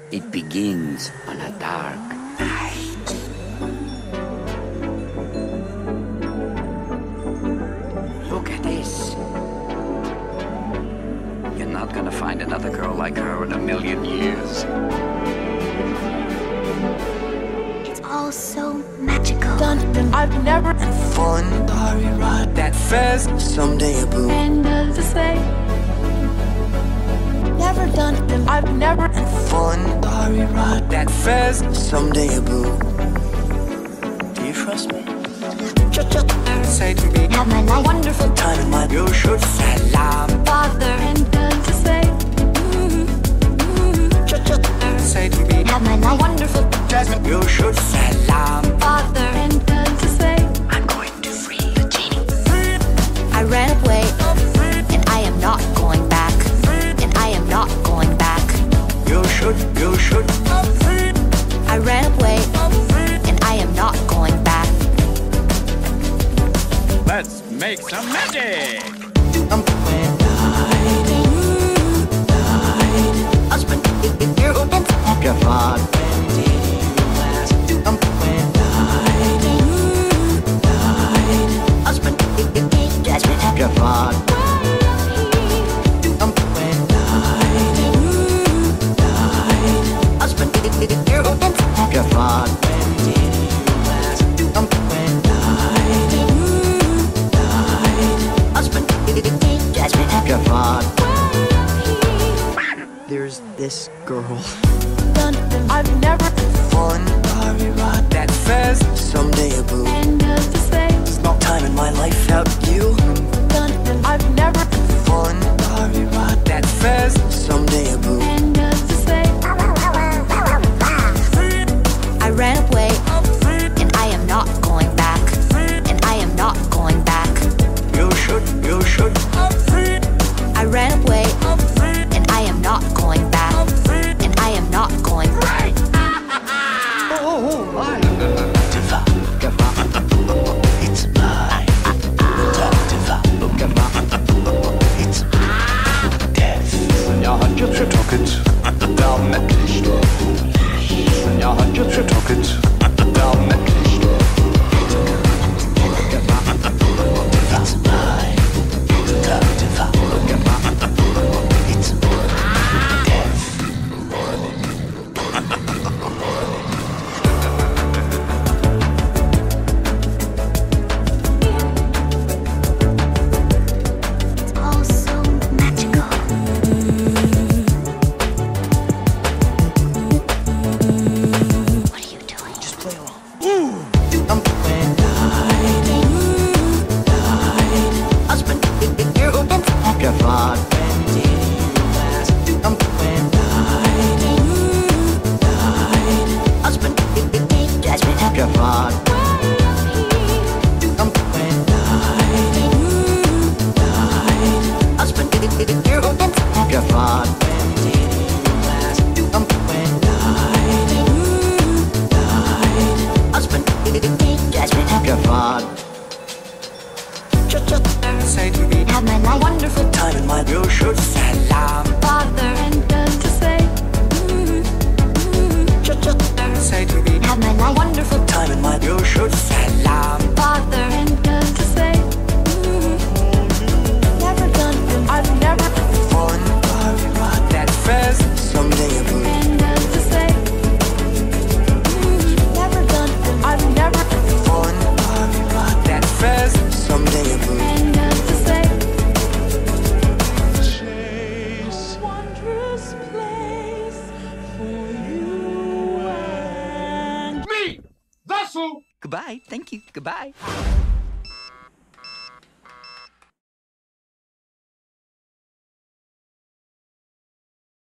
It begins on a dark night. Look at this. You're not gonna find another girl like her in a million years. It's all so magical. I've never and fun. Starry ride that fez someday a boo. And does it say? Never done. I've never and fun. Starry ride that fez someday a boo. Do you trust me? Say to me, Have my life. wonderful time in my you should salam. father. And does it say? Say to me, Have my life. Wonderful Jasmine, you should salam. father. And does it say? I'm going to free the genie. I ran away, and I am not going back. And I am not going back. You should. I ran away, and I am not going back. Let's make some magic! I'm when I spent you and your father. When did you last? I'm when I spent Jasmine your father. I'm when I spent you and your father. When did you last? I'm when I spent Jasmine your father. There's this girl. I've never Fun, Starry ride that fez someday a boo. and does it say? There's no time in my life without you. I've never Fun, Starry ride that fez someday a boo. and does it say? I ran away, and I am not going back. And I am not going back. You should. I ran away, and I am not going back. And I am not going back. It's mine. It's death. Ja hat jetzt getocket, da mit Licht. Ja hat jetzt getocket, da mit Licht. It's mine. It's death. It's all so magical. What are you doing? Just play along. I'm when I spent you and your father. When did you last? I'm when I spent Jasmine your father. I'm when I spent you and your father. When did you last? I'm when I spent Jasmine your father. Say to me, Have my life. Wonderful time in my you should salam. father. And does it say? Say to me, Have my life. Wonderful time in my you should salam. father. And does it say? Never done. I've never Fun, Starry ride that fez someday a boo. and does it say? Never done. I've never Fun, Starry ride that fez someday a boo. and does it say? Wondrous place for you and Me! That's who! Goodbye. Thank you. Goodbye.